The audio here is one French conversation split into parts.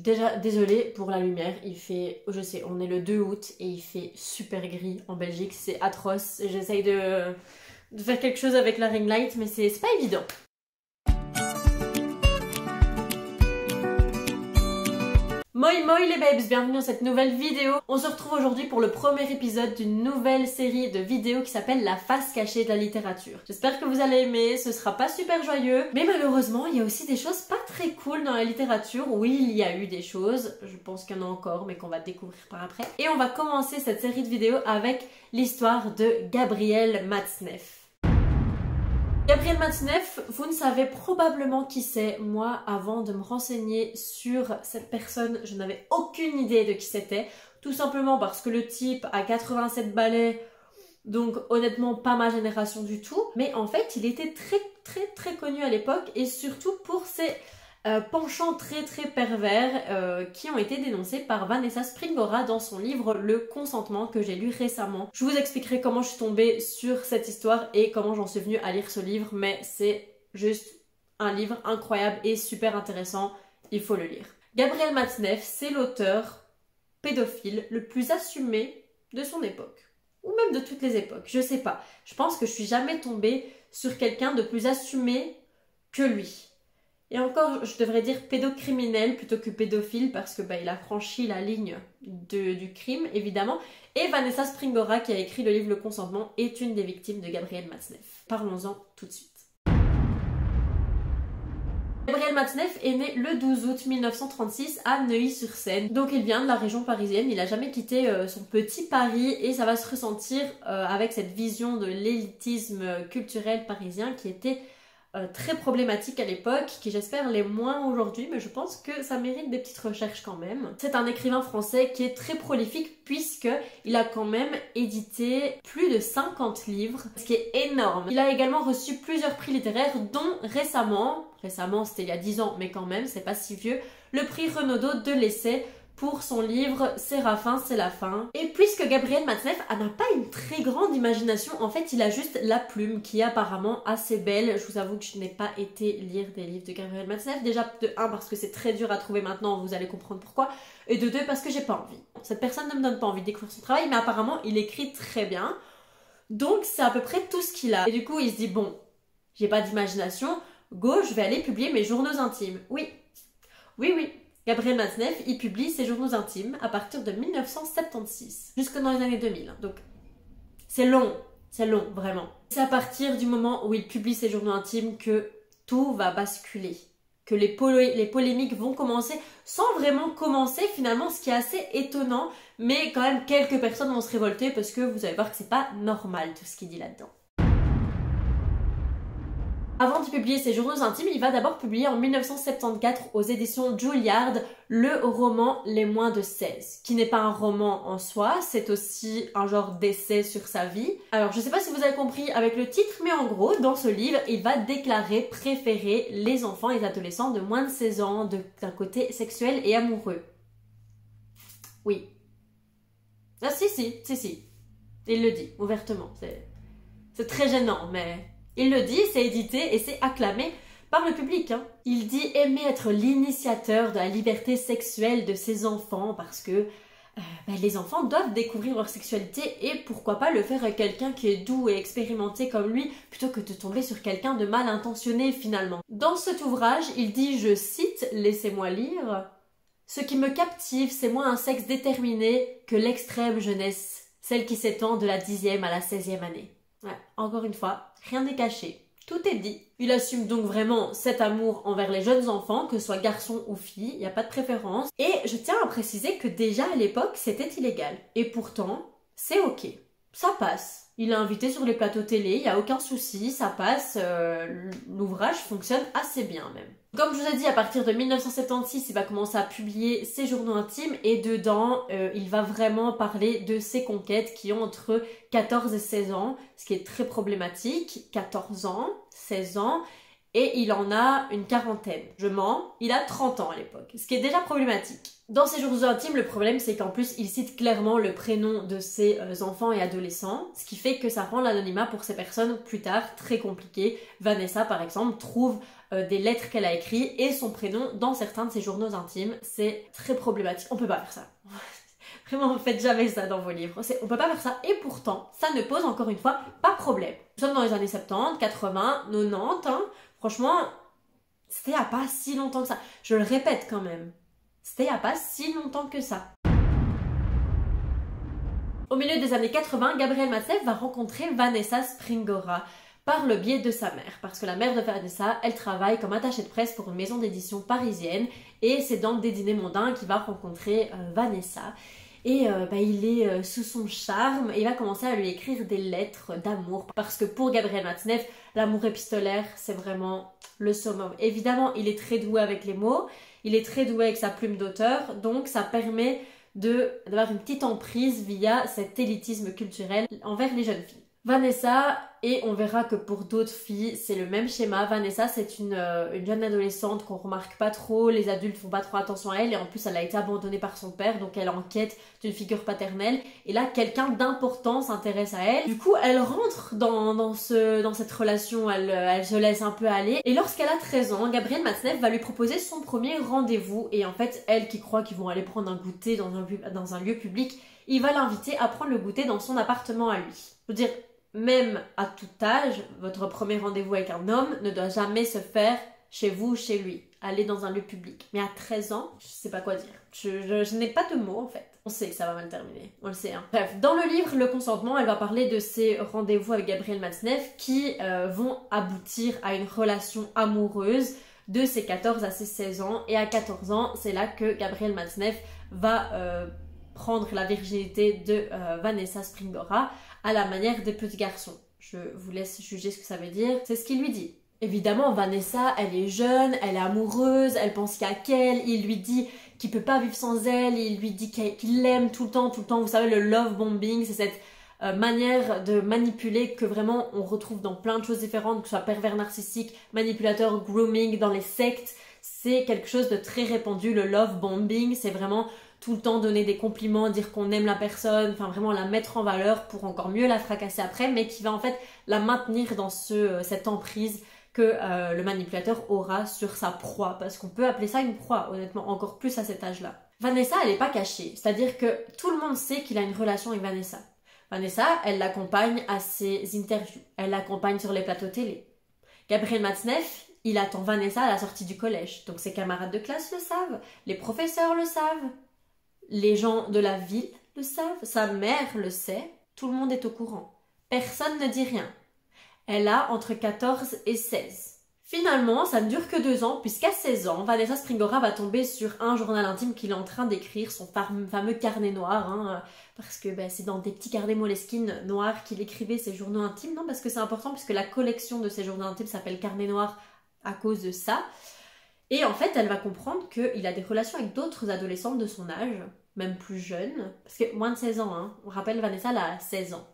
déjà désolée pour la lumière, il fait, je sais, on est le 2 août et il fait super gris en Belgique, c'est atroce. J'essaye de faire quelque chose avec la ring light, mais c'est pas évident. Moi les babes, bienvenue dans cette nouvelle vidéo. On se retrouve aujourd'hui pour le premier épisode d'une nouvelle série de vidéos qui s'appelle La face cachée de la littérature. J'espère que vous allez aimer, ce sera pas super joyeux, mais malheureusement il y a aussi des choses pas très cool dans la littérature. Oui, il y a eu des choses, je pense qu'il y en a encore, mais qu'on va découvrir par après. Et on va commencer cette série de vidéos avec l'histoire de Gabriel Matzneff. Gabriel Matzneff, vous ne savez probablement qui c'est. Moi, avant de me renseigner sur cette personne, je n'avais aucune idée de qui c'était. Tout simplement parce que le type a 87 balais, donc honnêtement pas ma génération du tout. Mais en fait, il était très connu à l'époque et surtout pour ses penchants très pervers qui ont été dénoncés par Vanessa Springora dans son livre Le Consentement que j'ai lu récemment. Je vous expliquerai comment je suis tombée sur cette histoire et comment j'en suis venue à lire ce livre, mais c'est juste un livre incroyable et super intéressant, il faut le lire. Gabriel Matzneff, c'est l'auteur pédophile le plus assumé de son époque, ou même de toutes les époques, je sais pas. Je pense que je suis jamais tombée sur quelqu'un de plus assumé que lui. Et encore, je devrais dire pédocriminel plutôt que pédophile parce que il a franchi la ligne du crime, évidemment. Et Vanessa Springora, qui a écrit le livre Le Consentement, est une des victimes de Gabriel Matzneff. Parlons-en tout de suite. Gabriel Matzneff est né le 12 août 1936 à Neuilly-sur-Seine. Donc il vient de la région parisienne, il n'a jamais quitté son petit Paris et ça va se ressentir avec cette vision de l'élitisme culturel parisien qui était très problématique à l'époque, qui j'espère l'est moins aujourd'hui, mais je pense que ça mérite des petites recherches quand même. C'est un écrivain français qui est très prolifique puisqu'il a quand même édité plus de 50 livres, ce qui est énorme. Il a également reçu plusieurs prix littéraires, dont récemment c'était il y a 10 ans, mais quand même, c'est pas si vieux, le prix Renaudot de l'essai pour son livre Séraphin, c'est la fin. Et puisque Gabriel Matzneff n'a pas une très grande imagination, en fait il a juste la plume qui est apparemment assez belle. Je vous avoue que je n'ai pas été lire des livres de Gabriel Matzneff. Déjà de 1 parce que c'est très dur à trouver maintenant, vous allez comprendre pourquoi. Et de 2 parce que j'ai pas envie. Cette personne ne me donne pas envie de découvrir son travail, mais apparemment il écrit très bien. Donc c'est à peu près tout ce qu'il a. Et du coup il se dit bon, j'ai pas d'imagination, go, je vais aller publier mes journaux intimes. Oui. Gabriel Matzneff, il publie ses journaux intimes à partir de 1976, jusque dans les années 2000. Donc, c'est long, vraiment. C'est à partir du moment où il publie ses journaux intimes que tout va basculer, que les polémiques vont commencer, sans vraiment commencer finalement, ce qui est assez étonnant, mais quand même quelques personnes vont se révolter parce que vous allez voir que c'est pas normal tout ce qu'il dit là-dedans. Avant de publier ses journaux intimes, il va d'abord publier en 1974 aux éditions Juilliard le roman Les moins de 16, qui n'est pas un roman en soi, c'est aussi un genre d'essai sur sa vie. Alors je sais pas si vous avez compris avec le titre, mais en gros, dans ce livre, il va déclarer préférer les enfants et les adolescents de moins de 16 ans d'un côté sexuel et amoureux. Oui. Ah si. Il le dit ouvertement, c'est très gênant, mais... Il le dit, c'est édité et c'est acclamé par le public. Il dit aimer être l'initiateur de la liberté sexuelle de ses enfants parce que les enfants doivent découvrir leur sexualité et pourquoi pas le faire avec quelqu'un qui est doux et expérimenté comme lui plutôt que de tomber sur quelqu'un de mal intentionné finalement. Dans cet ouvrage, il dit, je cite, laissez-moi lire, « Ce qui me captive, c'est moins un sexe déterminé que l'extrême jeunesse, celle qui s'étend de la 10e à la 16e année. » Ouais, encore une fois, rien n'est caché, tout est dit. Il assume donc vraiment cet amour envers les jeunes enfants, que ce soit garçon ou fille, il n'y a pas de préférence. Et je tiens à préciser que déjà à l'époque, c'était illégal. Et pourtant, c'est ok, ça passe. Il est invité sur les plateaux télé, il n'y a aucun souci, ça passe, l'ouvrage fonctionne assez bien même. Comme je vous ai dit, à partir de 1976, il va commencer à publier ses journaux intimes et dedans, il va vraiment parler de ses conquêtes qui ont entre 14 et 16 ans, ce qui est très problématique, 14 ans, 16 ans, et il en a une quarantaine. Je mens, il a 30 ans à l'époque, ce qui est déjà problématique. Dans ses journaux intimes, le problème c'est qu'en plus, il cite clairement le prénom de ses enfants et adolescents, ce qui fait que ça rend l'anonymat pour ces personnes plus tard très compliqué. Vanessa, par exemple, trouve des lettres qu'elle a écrites et son prénom dans certains de ses journaux intimes. C'est très problématique. On peut pas faire ça. Vraiment, faites jamais ça dans vos livres. On peut pas faire ça et pourtant, ça ne pose encore une fois pas problème. Nous sommes dans les années 70, 80, 90. Hein. Franchement, c'était il n'y a pas si longtemps que ça. Je le répète quand même. C'était il n'y a pas si longtemps que ça. Au milieu des années 80, Gabriel Matzneff va rencontrer Vanessa Springora par le biais de sa mère. Parce que la mère de Vanessa, elle travaille comme attachée de presse pour une maison d'édition parisienne. Et c'est dans des dîners mondains qu'il va rencontrer Vanessa. Et il est sous son charme et il va commencer à lui écrire des lettres d'amour. Parce que pour Gabriel Matzneff, l'amour épistolaire, c'est vraiment le summum. Évidemment, il est très doué avec les mots, il est très doué avec sa plume d'auteur, donc ça permet d'avoir une petite emprise via cet élitisme culturel envers les jeunes filles. Vanessa, et on verra que pour d'autres filles, c'est le même schéma. Vanessa, c'est une jeune adolescente qu'on remarque pas trop, les adultes font pas trop attention à elle, et en plus elle a été abandonnée par son père, donc elle est en quête d'une figure paternelle, et là quelqu'un d'important s'intéresse à elle. Du coup, elle rentre dans cette relation, elle se laisse un peu aller, et lorsqu'elle a 13 ans, Gabriel Matzneff va lui proposer son premier rendez-vous, et en fait, elle qui croit qu'ils vont aller prendre un goûter dans un lieu public, il va l'inviter à prendre le goûter dans son appartement à lui. Je veux dire, même à tout âge, votre premier rendez-vous avec un homme ne doit jamais se faire chez vous ou chez lui. Aller dans un lieu public. Mais à 13 ans, je sais pas quoi dire. Je n'ai pas de mots en fait. On sait que ça va mal terminer. On le sait. Hein. Bref, dans le livre Le Consentement, elle va parler de ses rendez-vous avec Gabriel Matzneff qui vont aboutir à une relation amoureuse de ses 14 à ses 16 ans. Et à 14 ans, c'est là que Gabriel Matzneff va prendre la virginité de Vanessa Springora à la manière des petits garçons. Je vous laisse juger ce que ça veut dire. C'est ce qu'il lui dit. Évidemment, Vanessa, elle est jeune, elle est amoureuse, elle pense qu'à qu'elle, il lui dit qu'il peut pas vivre sans elle, il lui dit qu'il l'aime tout le temps. Vous savez, le love bombing, c'est cette manière de manipuler que vraiment on retrouve dans plein de choses différentes, que ce soit pervers narcissique, manipulateur, grooming, dans les sectes. C'est quelque chose de très répandu, le love bombing, c'est vraiment tout le temps donner des compliments, dire qu'on aime la personne, enfin vraiment la mettre en valeur pour encore mieux la fracasser après, mais qui va en fait la maintenir dans cette emprise que le manipulateur aura sur sa proie, parce qu'on peut appeler ça une proie, honnêtement, encore plus à cet âge-là. Vanessa, elle n'est pas cachée, c'est-à-dire que tout le monde sait qu'il a une relation avec Vanessa. Vanessa, elle l'accompagne à ses interviews, elle l'accompagne sur les plateaux télé. Gabriel Matzneff, il attend Vanessa à la sortie du collège, donc ses camarades de classe le savent, les professeurs le savent, les gens de la ville le savent, sa mère le sait, tout le monde est au courant. Personne ne dit rien. Elle a entre 14 et 16. Finalement, ça ne dure que 2 ans, puisqu'à 16 ans, Vanessa Springora va tomber sur un journal intime qu'il est en train d'écrire, son fameux carnet noir, hein, parce que c'est dans des petits carnets Moleskine noirs qu'il écrivait ses journaux intimes, non, parce que c'est important, puisque la collection de ses journaux intimes s'appelle Carnet noir à cause de ça. Et en fait, elle va comprendre qu'il a des relations avec d'autres adolescentes de son âge, même plus jeunes, parce que moins de 16 ans, hein. On rappelle, Vanessa, elle a 16 ans.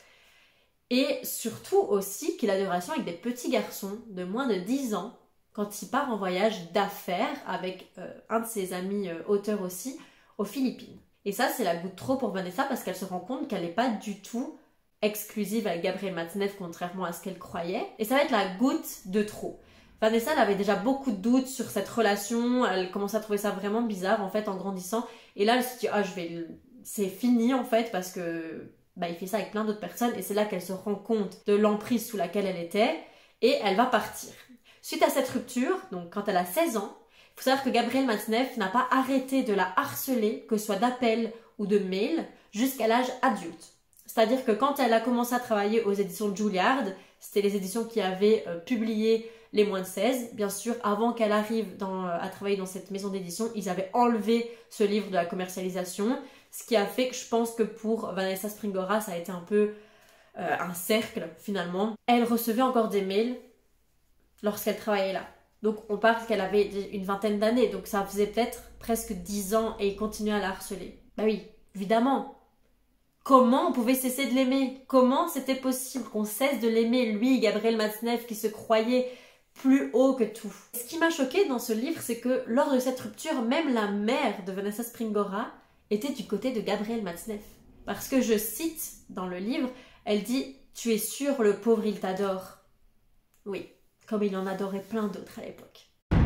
Et surtout aussi qu'il a des relations avec des petits garçons de moins de 10 ans, quand il part en voyage d'affaires avec un de ses amis auteurs aussi, aux Philippines. Et ça, c'est la goutte trop pour Vanessa, parce qu'elle se rend compte qu'elle n'est pas du tout exclusive avec Gabriel Matzneff, contrairement à ce qu'elle croyait. Et ça va être la goutte de trop. Vanessa, elle avait déjà beaucoup de doutes sur cette relation, elle commençait à trouver ça vraiment bizarre en fait en grandissant, et là elle se dit c'est fini en fait parce que il fait ça avec plein d'autres personnes, et c'est là qu'elle se rend compte de l'emprise sous laquelle elle était, et elle va partir. Suite à cette rupture, donc quand elle a 16 ans, il faut savoir que Gabriel Matzneff n'a pas arrêté de la harceler, que ce soit d'appels ou de mails, jusqu'à l'âge adulte. C'est-à-dire que quand elle a commencé à travailler aux éditions Juilliard, c'était les éditions qui avaient publié les moins de 16. Bien sûr, avant qu'elle arrive à travailler dans cette maison d'édition, ils avaient enlevé ce livre de la commercialisation, ce qui a fait que je pense que pour Vanessa Springora, ça a été un peu un cercle finalement. Elle recevait encore des mails lorsqu'elle travaillait là. Donc on parle qu'elle avait une vingtaine d'années, donc ça faisait peut-être presque 10 ans et il continuait à la harceler. Bah oui, évidemment. Comment on pouvait cesser de l'aimer? Comment c'était possible qu'on cesse de l'aimer, lui, Gabriel Matzneff, qui se croyait plus haut que tout? Ce qui m'a choquée dans ce livre, c'est que lors de cette rupture, même la mère de Vanessa Springora était du côté de Gabriel Matzneff. Parce que je cite dans le livre, elle dit « Tu es sûr, le pauvre, il t'adore ». Oui, comme il en adorait plein d'autres à l'époque.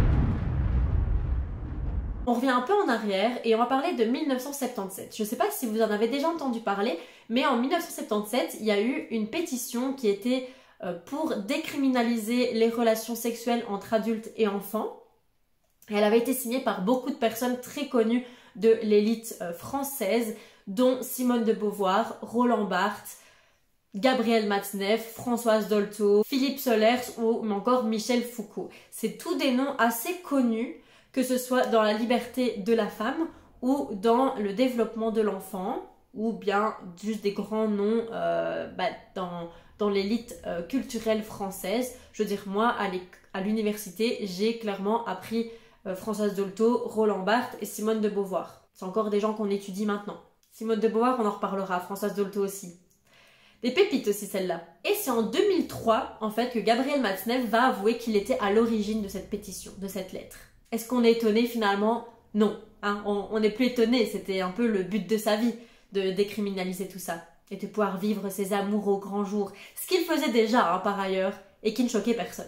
On revient un peu en arrière et on va parler de 1977. Je ne sais pas si vous en avez déjà entendu parler, mais en 1977, il y a eu une pétition qui était pour décriminaliser les relations sexuelles entre adultes et enfants. Et elle avait été signée par beaucoup de personnes très connues de l'élite française, dont Simone de Beauvoir, Roland Barthes, Gabriel Matzneff, Françoise Dolto, Philippe Solers ou encore Michel Foucault. C'est tous des noms assez connus, que ce soit dans la liberté de la femme ou dans le développement de l'enfant, ou bien juste des grands noms dans l'élite culturelle française. Je veux dire, moi, à l'université, j'ai clairement appris Françoise Dolto, Roland Barthes et Simone de Beauvoir. C'est encore des gens qu'on étudie maintenant. Simone de Beauvoir, on en reparlera, Françoise Dolto aussi. Des pépites aussi, celle-là. Et c'est en 2003, en fait, que Gabriel Matzneff va avouer qu'il était à l'origine de cette pétition, de cette lettre. Est-ce qu'on est étonné finalement? Non. Hein, on n'est plus étonné, c'était un peu le but de sa vie, de décriminaliser tout ça. Et de pouvoir vivre ses amours au grand jour. Ce qu'il faisait déjà, hein, par ailleurs, et qui ne choquait personne.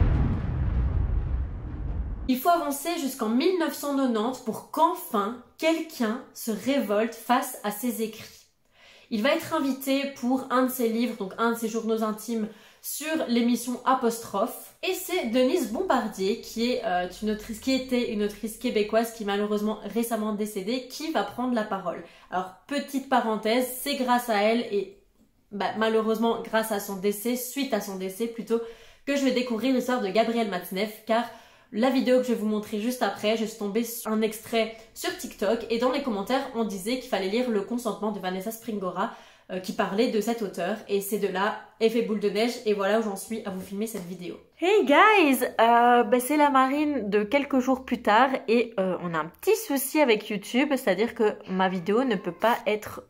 Il faut avancer jusqu'en 1990 pour qu'enfin, quelqu'un se révolte face à ses écrits. Il va être invité pour un de ses livres, donc un de ses journaux intimes, sur l'émission Apostrophe. Et c'est Denise Bombardier, qui était une autrice québécoise qui est malheureusement récemment décédée, qui va prendre la parole. Alors, petite parenthèse, c'est grâce à elle et malheureusement grâce à son décès, suite à son décès plutôt, que je vais découvrir l'histoire de Gabriel Matzneff, car la vidéo que je vais vous montrer juste après, je suis tombée sur un extrait sur TikTok et dans les commentaires, on disait qu'il fallait lire Le consentement de Vanessa Springora qui parlait de cet auteur et c'est de là, effet boule de neige et voilà où j'en suis à vous filmer cette vidéo. Hey guys, c'est la Marine de quelques jours plus tard et on a un petit souci avec YouTube, c'est-à-dire que ma vidéo ne peut pas être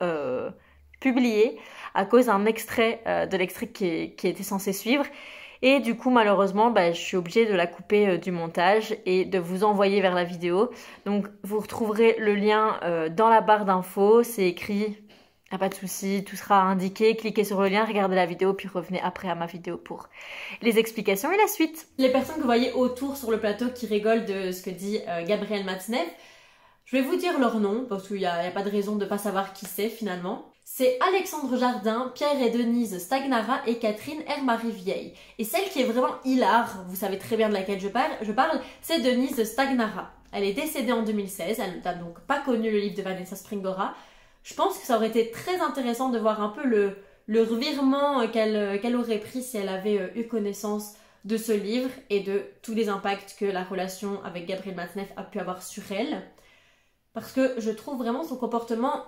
publiée à cause d'un extrait de l'extrait qui était censé suivre. Et du coup, malheureusement, je suis obligée de la couper du montage et de vous envoyer vers la vidéo. Donc, vous retrouverez le lien dans la barre d'infos. C'est écrit, pas de souci, tout sera indiqué. Cliquez sur le lien, regardez la vidéo, puis revenez après à ma vidéo pour les explications et la suite. Les personnes que vous voyez autour sur le plateau qui rigolent de ce que dit Gabriel Matzneff, je vais vous dire leur nom, parce qu'il n'y a pas de raison de ne pas savoir qui c'est finalement. C'est Alexandre Jardin, Pierre et Denise Stagnara et Catherine Hermarie Vieille. Et celle qui est vraiment hilar, vous savez très bien de laquelle je parle, c'est Denise Stagnara. Elle est décédée en 2016, elle n'a donc pas connu le livre de Vanessa Springora. Je pense que ça aurait été très intéressant de voir un peu le revirement qu'elle aurait pris si elle avait eu connaissance de ce livre et de tous les impacts que la relation avec Gabriel Matzneff a pu avoir sur elle. Parce que je trouve vraiment son comportement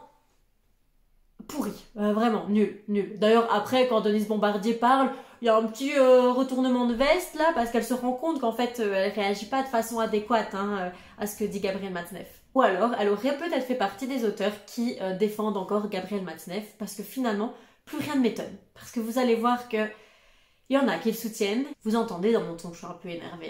pourri, vraiment nul. D'ailleurs après quand Denise Bombardier parle, il y a un petit retournement de veste là parce qu'elle se rend compte qu'en fait elle réagit pas de façon adéquate à ce que dit Gabriel Matzneff. Ou alors elle aurait peut-être fait partie des auteurs qui défendent encore Gabriel Matzneff parce que finalement plus rien ne m'étonne. Parce que vous allez voir que il y en a qui le soutiennent. Vous entendez dans mon ton que je suis un peu énervée.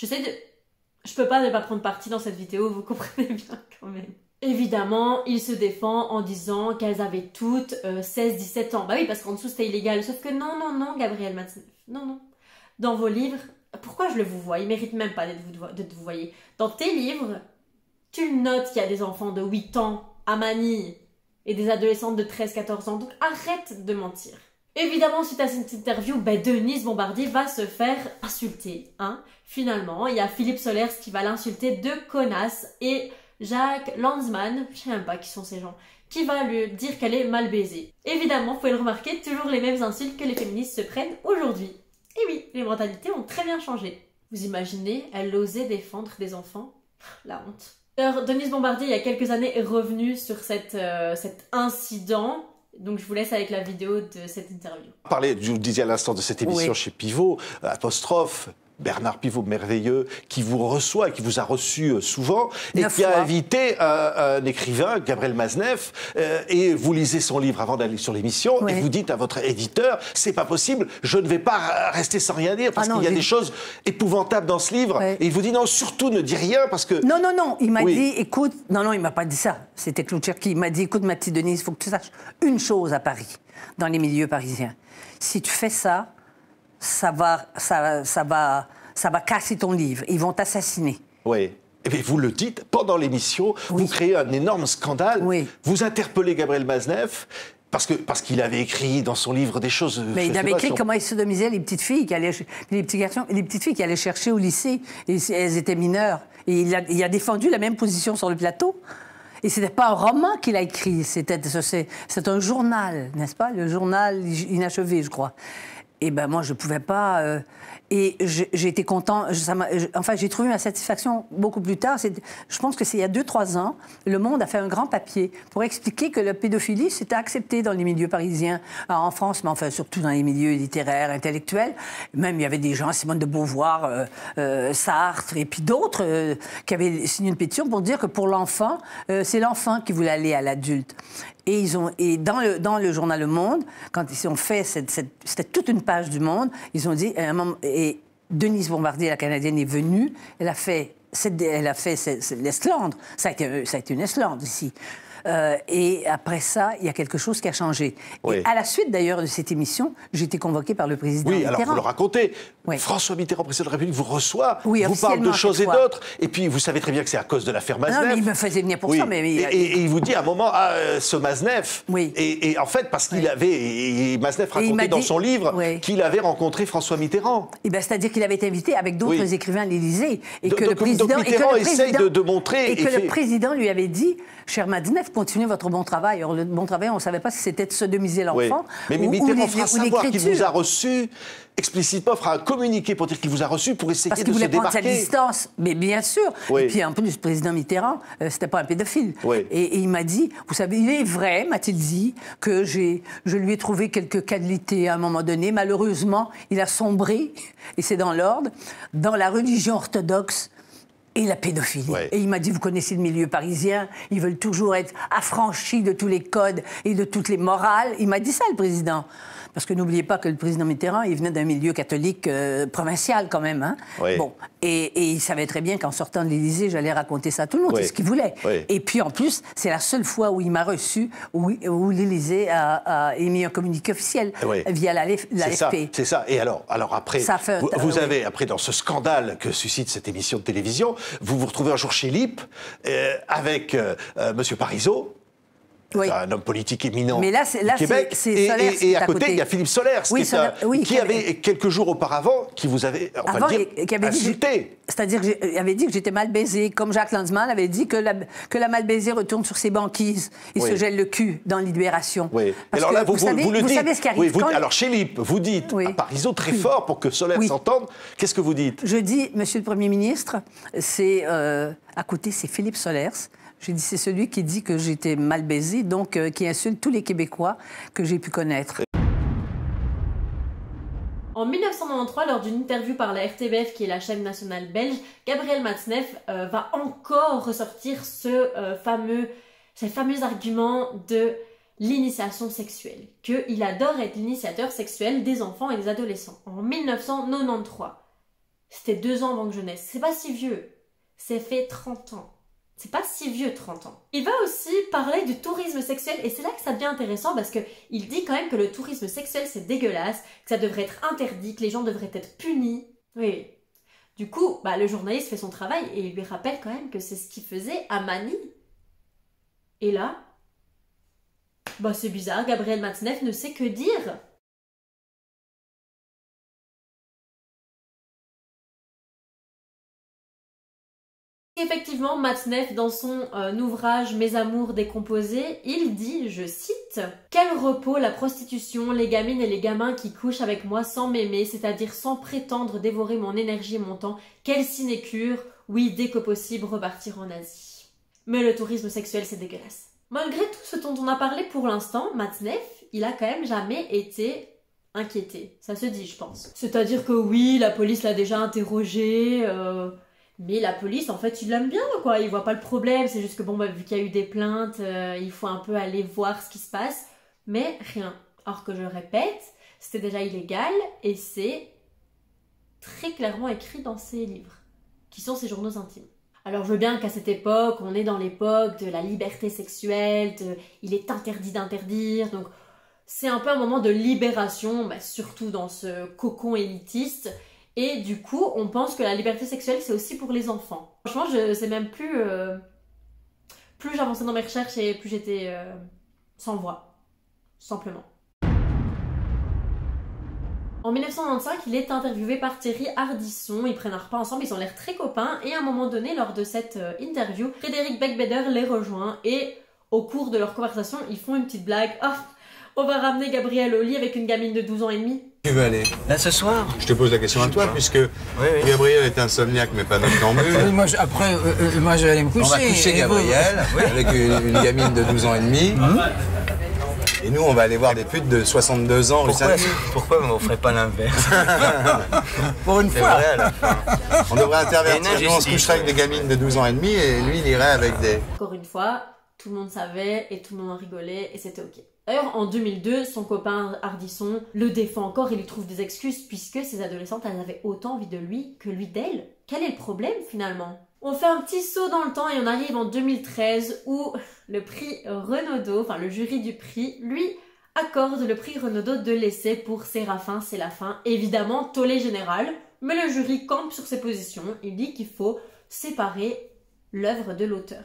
Je peux pas ne pas prendre parti dans cette vidéo, vous comprenez bien quand même. Évidemment, il se défend en disant qu'elles avaient toutes 16-17 ans. Bah oui, parce qu'en dessous c'était illégal. Sauf que non, Gabriel Matzneff. Non. Dans vos livres, pourquoi je le vous vois? Il mérite même pas d'être vous voyez. Dans tes livres, tu notes qu'il y a des enfants de 8 ans à Manille et des adolescentes de 13-14 ans. Donc arrête de mentir. Évidemment, suite à cette interview, Denise Bombardier va se faire insulter. Finalement, il y a Philippe Solers qui va l'insulter de connasse et Jacques Lanzmann, je sais même pas qui sont ces gens, qui va lui dire qu'elle est mal baisée. Évidemment, vous pouvez le remarquer, toujours les mêmes insultes que les féministes se prennent aujourd'hui. Et oui, les mentalités ont très bien changé. Vous imaginez, elle osait défendre des enfants? La honte. Alors, Denise Bombardier, il y a quelques années, est revenue sur cet incident. Donc je vous laisse avec la vidéo de cette interview. Je vous disais à l'instant de cette émission chez Pivot, Apostrophe, Bernard Pivot, merveilleux, qui vous reçoit, qui vous a reçu souvent, et qui a invité un écrivain, Gabriel Matzneff, et vous lisez son livre avant d'aller sur l'émission, et vous dites à votre éditeur, c'est pas possible, je ne vais pas rester sans rien dire, parce qu'il y a des choses épouvantables dans ce livre, et il vous dit non, surtout ne dis rien, parce que... Non, il m'a dit, écoute, non, il m'a pas dit ça, c'était Claude Cherki, il m'a dit, écoute ma petite Denise, il faut que tu saches une chose à Paris, dans les milieux parisiens, si tu fais ça, ça va ça va casser ton livre, ils vont t'assassiner. Oui. Et bien, vous le dites, pendant l'émission, vous créez un énorme scandale, vous interpellez Gabriel Maznef, parce qu'il avait écrit dans son livre des choses... Mais il avait écrit comment il sodomisait les petites filles, les petits garçons, les petites filles qui allaient chercher au lycée, et elles étaient mineures. Et il a défendu la même position sur le plateau. Et ce n'était pas un roman qu'il a écrit, c'est un journal, n'est-ce pas? Le journal inachevé, je crois. Et ben moi, je ne pouvais pas... et j'ai été content. Enfin, j'ai trouvé ma satisfaction beaucoup plus tard. Je pense que c'est il y a 2-3 ans, Le Monde a fait un grand papier pour expliquer que la pédophilie, c'était accepté dans les milieux parisiens, en France, mais enfin surtout dans les milieux littéraires, intellectuels. Même il y avait des gens, Simone de Beauvoir, Sartre, et puis d'autres qui avaient signé une pétition pour dire que pour l'enfant, c'est l'enfant qui voulait aller à l'adulte. Et dans le journal Le Monde, quand ils ont fait c'était toute une page du Monde, ils ont dit, et Denise Bombardier, la Canadienne, est venue, elle a fait l'Estlandre, ça a été une Estlandre ici. Et après ça, il y a quelque chose qui a changé. Oui. Et à la suite, d'ailleurs, de cette émission, j'ai été convoquée par le président Mitterrand. Oui, alors vous le racontez. Oui. François Mitterrand, président de la République, vous reçoit, vous parle de choses et d'autres. Et puis, vous savez très bien que c'est à cause de l'affaire Maznef. Non, mais il me faisait venir pour ça. Mais et il vous dit à un moment, ce Maznef. Oui. Et en fait, parce qu'il avait... Et Maznef racontait dans son livre qu'il avait rencontré François Mitterrand. C'est-à-dire qu'il avait été invité avec d'autres écrivains à l'Élysée. Et que le président essaye de montrer... Et que le président lui avait dit, cher Maznef, continuez votre bon travail. Alors, le bon travail, on ne savait pas si c'était de sodomiser l'enfant. Mais Mitterrand fera savoir qu'il vous a reçu, explicitement fera un communiqué pour dire qu'il vous a reçu pour essayer de se démarquer. Parce qu'il voulait prendre sa distance, mais bien sûr. Oui. Et puis en plus, le président Mitterrand, c'était pas un pédophile. Oui. Et il m'a dit, vous savez, il est vrai, m'a-t-il dit, que je lui ai trouvé quelques qualités à un moment donné. Malheureusement, il a sombré, et c'est dans l'ordre, dans la religion orthodoxe et la pédophilie. Ouais. Et il m'a dit, vous connaissez le milieu parisien, ils veulent toujours être affranchis de tous les codes et de toutes les morales. Il m'a dit ça, le président. Parce que n'oubliez pas que le président Mitterrand, il venait d'un milieu catholique provincial quand même. Hein? Oui. Bon. Et il savait très bien qu'en sortant de l'Élysée, j'allais raconter ça à tout le monde. Oui. C'est ce qu'il voulait. Oui. Et puis en plus, c'est la seule fois où il m'a reçu, où l'Élysée a émis un communiqué officiel via l'AFP. C'est ça. Et alors après, vous avez, après, dans ce scandale que suscite cette émission de télévision, vous vous retrouvez un jour chez LIP avec M. Parizeau. Oui. Un homme politique éminent du Québec. Et à côté, il y a Philippe Solers, qui avait, quelques jours auparavant, qui vous avait insulté. C'est-à-dire qu'il avait dit que j'étais mal baisée, comme Jacques Lanzmann avait dit que la mal baisée retourne sur ses banquises et se gèle le cul dans Libération. Oui. Alors là, vous savez ce qui arrive. Alors chez LIP, vous dites à Parizeau très fort pour que Solers s'entende. Qu'est-ce que vous dites? Je dis, Monsieur le Premier ministre, à côté, c'est Philippe Solers. J'ai dit, c'est celui qui dit que j'étais mal baisée, donc qui insulte tous les Québécois que j'ai pu connaître. En 1993, lors d'une interview par la RTBF, qui est la chaîne nationale belge, Gabriel Maznef va encore ressortir ce fameux argument de l'initiation sexuelle, qu'il adore être l'initiateur sexuel des enfants et des adolescents. En 1993, c'était 2 ans avant que je naisse. C'est pas si vieux, c'est fait 30 ans. C'est pas si vieux, 30 ans. Il va aussi parler du tourisme sexuel, et c'est là que ça devient intéressant, parce qu'il dit quand même que le tourisme sexuel, c'est dégueulasse, que ça devrait être interdit, que les gens devraient être punis. Oui. Du coup, le journaliste fait son travail, et il lui rappelle quand même que c'est ce qu'il faisait à Manille. Et là, c'est bizarre, Gabriel Maznef ne sait que dire. Effectivement, Maznef, dans son ouvrage Mes amours décomposés, il dit, je cite, « Quel repos la prostitution, les gamines et les gamins qui couchent avec moi sans m'aimer, c'est-à-dire sans prétendre dévorer mon énergie et mon temps, quelle sinécure, oui, dès que possible, repartir en Asie. » Mais le tourisme sexuel, c'est dégueulasse. Malgré tout ce dont on a parlé pour l'instant, Maznef, il a quand même jamais été inquiété. Ça se dit, je pense. C'est-à-dire que oui, la police l'a déjà interrogé... Mais la police, en fait, il l'aime bien, quoi. Il voit pas le problème. C'est juste que, vu qu'il y a eu des plaintes, il faut un peu aller voir ce qui se passe. Mais rien. Or que je répète, c'était déjà illégal et c'est très clairement écrit dans ses livres, qui sont ses journaux intimes. Alors, je veux bien qu'à cette époque, on est dans l'époque de la liberté sexuelle, il est interdit d'interdire. Donc, c'est un peu un moment de libération, surtout dans ce cocon élitiste. Et du coup, on pense que la liberté sexuelle, c'est aussi pour les enfants. Franchement, je sais même plus... plus j'avançais dans mes recherches et plus j'étais sans voix. Simplement. En 1995, il est interviewé par Thierry Ardisson, ils prennent un repas ensemble, ils ont l'air très copains, et à un moment donné, lors de cette interview, Frédéric Beigbeder les rejoint, et au cours de leur conversation, ils font une petite blague. Oh, on va ramener Gabriel au lit avec une gamine de 12 ans et demi. Tu veux aller là ce soir? Je te pose la question à toi, puisque Gabriel est insomniaque, mais pas noctambule. Moi, moi, je vais aller me coucher. On va coucher Gabriel avec une gamine de 12 ans et demi. Et nous, on va aller voir des putes de 62 ans. Pourquoi on ne ferait pas l'inverse? Pour une fois. Vrai, à la fin. On devrait intervertir. Nous, on se coucherait avec des gamines de 12 ans et demi et lui, il irait avec des... Encore une fois, tout le monde savait et tout le monde en rigolait et c'était ok. D'ailleurs, en 2002, son copain Ardisson le défend encore et lui trouve des excuses puisque ces adolescentes, elles avaient autant envie de lui que lui d'elles. Quel est le problème finalement? On fait un petit saut dans le temps et on arrive en 2013 où le prix Renaudot, enfin le jury du prix, lui accorde le prix Renaudot de l'essai pour Séraphin, c'est la fin. Évidemment, tollé général, mais le jury campe sur ses positions. Il dit qu'il faut séparer l'œuvre de l'auteur.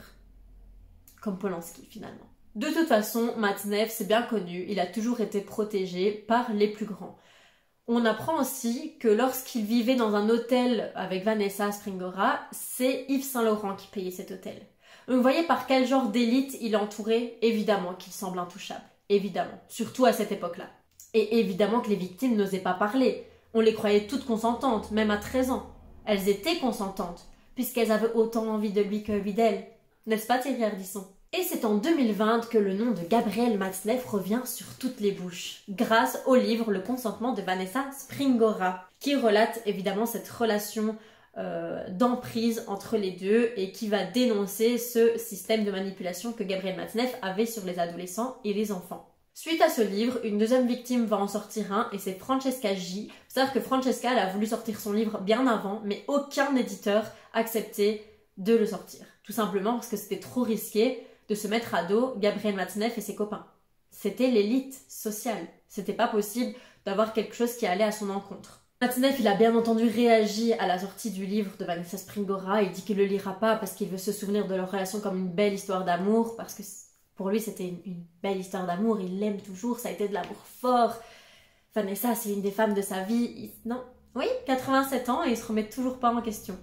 Comme Polanski finalement. De toute façon, Matzneff, c'est bien connu, il a toujours été protégé par les plus grands. On apprend aussi que lorsqu'il vivait dans un hôtel avec Vanessa Springora, c'est Yves Saint Laurent qui payait cet hôtel. Donc vous voyez par quel genre d'élite il est entouré? Évidemment qu'il semble intouchable. Évidemment. Surtout à cette époque-là. Et évidemment que les victimes n'osaient pas parler. On les croyait toutes consentantes, même à 13 ans. Elles étaient consentantes, puisqu'elles avaient autant envie de lui que lui d'elle. N'est-ce pas Thierry Ardisson? Et c'est en 2020 que le nom de Gabriel Matzneff revient sur toutes les bouches, grâce au livre Le consentement de Vanessa Springora, qui relate évidemment cette relation d'emprise entre les deux et qui va dénoncer ce système de manipulation que Gabriel Matzneff avait sur les adolescents et les enfants. Suite à ce livre, une deuxième victime va en sortir un et c'est Francesca J. C'est-à-dire que Francesca elle a voulu sortir son livre bien avant, mais aucun éditeur acceptait de le sortir. Tout simplement parce que c'était trop risqué de se mettre à dos Gabriel Matzneff et ses copains. C'était l'élite sociale. C'était pas possible d'avoir quelque chose qui allait à son encontre. Matzneff, il a bien entendu réagi à la sortie du livre de Vanessa Springora. Il dit qu'il le lira pas parce qu'il veut se souvenir de leur relation comme une belle histoire d'amour, parce que pour lui c'était une belle histoire d'amour, il l'aime toujours, ça a été de l'amour fort. Vanessa, c'est une des femmes de sa vie. Non, oui, 87 ans et il se remet toujours pas en question.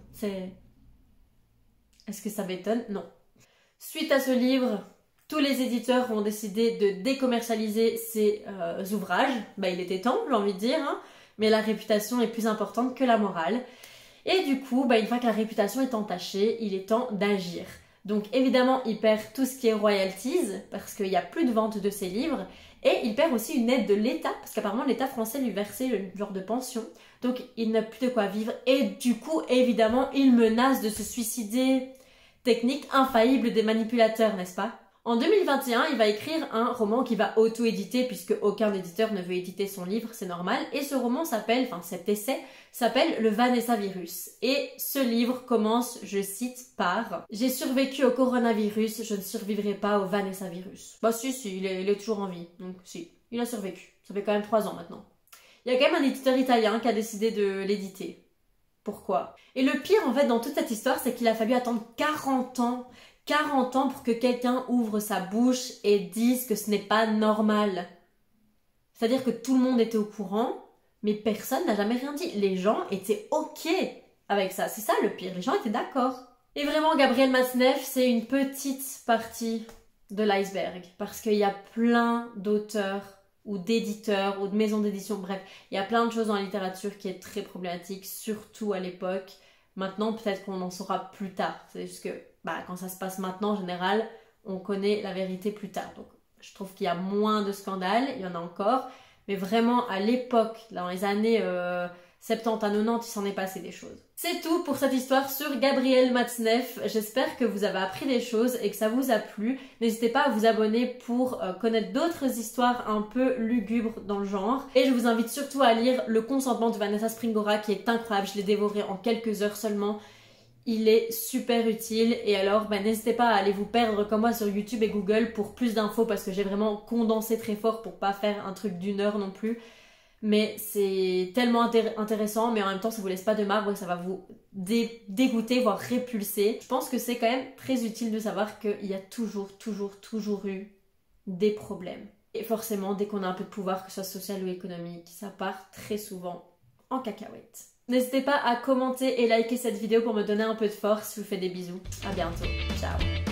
Est-ce que ça m'étonne? Non. Suite à ce livre, tous les éditeurs ont décidé de décommercialiser ces ouvrages. Bah, il était temps, j'ai envie de dire, hein, mais la réputation est plus importante que la morale. Et du coup, bah, une fois que la réputation est entachée, il est temps d'agir. Donc évidemment, il perd tout ce qui est royalties, parce qu'il n'y a plus de vente de ses livres, et il perd aussi une aide de l'État, parce qu'apparemment l'État français lui versait le genre de pension. Donc il n'a plus de quoi vivre, et du coup, évidemment, il menace de se suicider. Technique infaillible des manipulateurs, n'est-ce pas? En 2021, il va écrire un roman qu'il va auto-éditer puisque aucun éditeur ne veut éditer son livre, c'est normal. Et ce roman s'appelle, enfin cet essai s'appelle Le Vanessa Virus. Et ce livre commence, je cite, par « J'ai survécu au coronavirus, je ne survivrai pas au Vanessa Virus ». Bah si, il est toujours en vie, donc si, il a survécu. Ça fait quand même 3 ans maintenant. Il y a quand même un éditeur italien qui a décidé de l'éditer. Pourquoi? Et le pire, en fait, dans toute cette histoire, c'est qu'il a fallu attendre 40 ans pour que quelqu'un ouvre sa bouche et dise que ce n'est pas normal. C'est-à-dire que tout le monde était au courant, mais personne n'a jamais rien dit. Les gens étaient ok avec ça. C'est ça le pire, les gens étaient d'accord. Et vraiment, Gabriel Matzneff, c'est une petite partie de l'iceberg, parce qu'il y a plein d'auteurs ou d'éditeurs, ou de maisons d'édition, bref, il y a plein de choses dans la littérature qui est très problématique, surtout à l'époque. Maintenant, peut-être qu'on en saura plus tard. C'est juste que, quand ça se passe maintenant, en général, on connaît la vérité plus tard. Donc, je trouve qu'il y a moins de scandales, il y en a encore, mais vraiment, à l'époque, dans les années 70 à 90, il s'en est passé des choses. C'est tout pour cette histoire sur Gabriel Matzneff. J'espère que vous avez appris des choses et que ça vous a plu. N'hésitez pas à vous abonner pour connaître d'autres histoires un peu lugubres dans le genre. Et je vous invite surtout à lire Le consentement de Vanessa Springora qui est incroyable. Je l'ai dévoré en quelques heures seulement. Il est super utile. Et alors, n'hésitez pas à aller vous perdre comme moi sur YouTube et Google pour plus d'infos parce que j'ai vraiment condensé très fort pour pas faire un truc d'1 heure non plus. Mais c'est tellement intéressant, mais en même temps ça vous laisse pas de marbre et ça va vous dégoûter, voire répulser. Je pense que c'est quand même très utile de savoir qu'il y a toujours eu des problèmes. Et forcément, dès qu'on a un peu de pouvoir, que ce soit social ou économique, ça part très souvent en cacahuète. N'hésitez pas à commenter et liker cette vidéo pour me donner un peu de force. Je vous fais des bisous. À bientôt. Ciao.